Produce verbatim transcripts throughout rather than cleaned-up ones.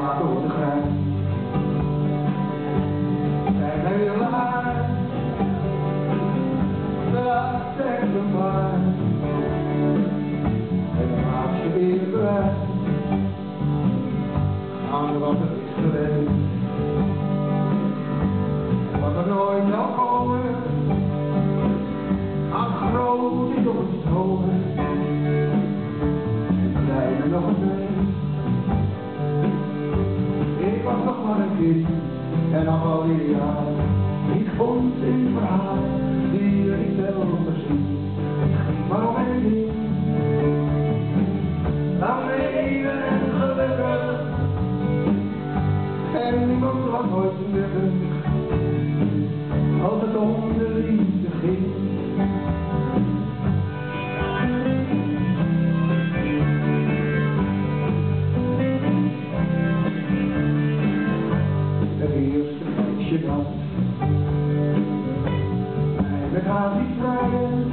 gaat door de grens. Zij zijn weer laag, dat zegt hem maar. En dan maak je weer bewijs aan wat er is geweest. En wat er nooit zal komen, aan groot is op het stromen. En kleine nog een mee. Ik was nog maar een kind en nog al die jaren. Ik vond in verhaal die je niet zelf gezien. Het ging maar om één ding. Lang leven en gelukkig. En niemand was nooit gelukkig. Als het om de liefde ging. Het eerste feestje dat mij met haar liet vrijen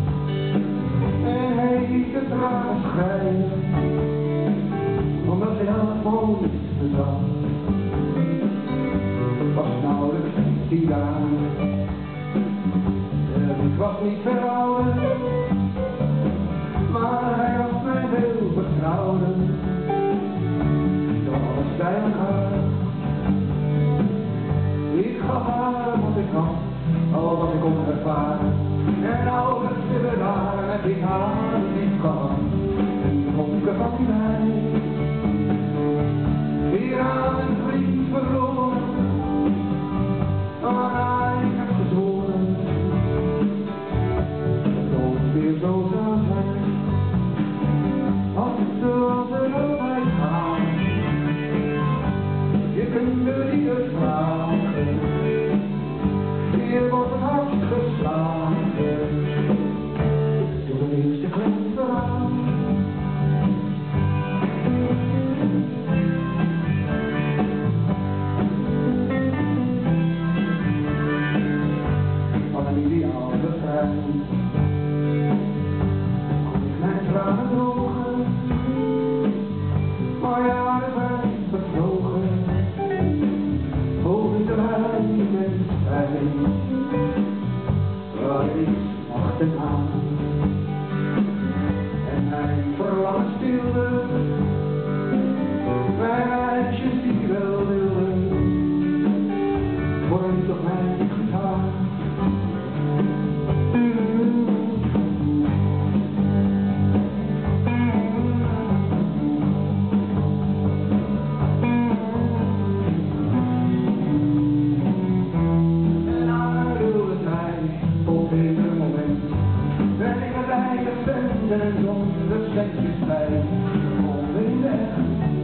en hete tranen schreien, omdat zij aan het mooiste zat. Het was nauwelijks tien dagen, ik was niet verouderd, maar hij had mij heel vertrouwen, door alles bij elkaar. Ik gaf haar wat ik had, al wat ik kon ervaren, en al het stille daar heb ik haar niet gehad. En dronken van mij, hier aan een vriend verloren, maar ik heb gezworen, dat het nooit weer zo zou zijn, als het zoals er altijd gaat. Je kunt me niet eens vragen, hier wordt het hart geslagen, door de eerste klep verhaal. Van een ideaal bevrijd, kon ik mijn tranen drogen, maar jaren zijn vervlogen. Waar is achteraan en mijn verlangen stilde, mijn meisjes die wel wilden, worden niet op mij gedaan. En zonder centjes bij, onder de weg.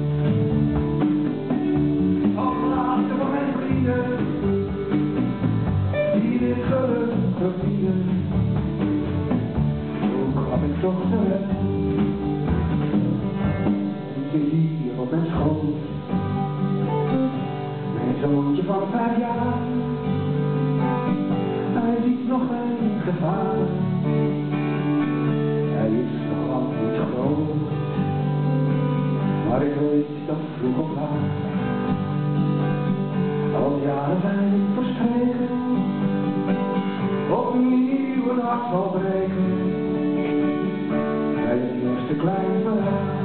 Als laatste van mijn vrienden, die dit geluk verdienen, toen kwam ik toch terecht. En je hier op mijn schoot, mijn zoontje van vijf jaar, hij ziet nog geen gevaar. Hij is nog lang niet groot, maar ik weet dat vroeg of laat, al jaren zijn verstreken, opnieuw een hart zal breken, bij het eerste klein verhaal.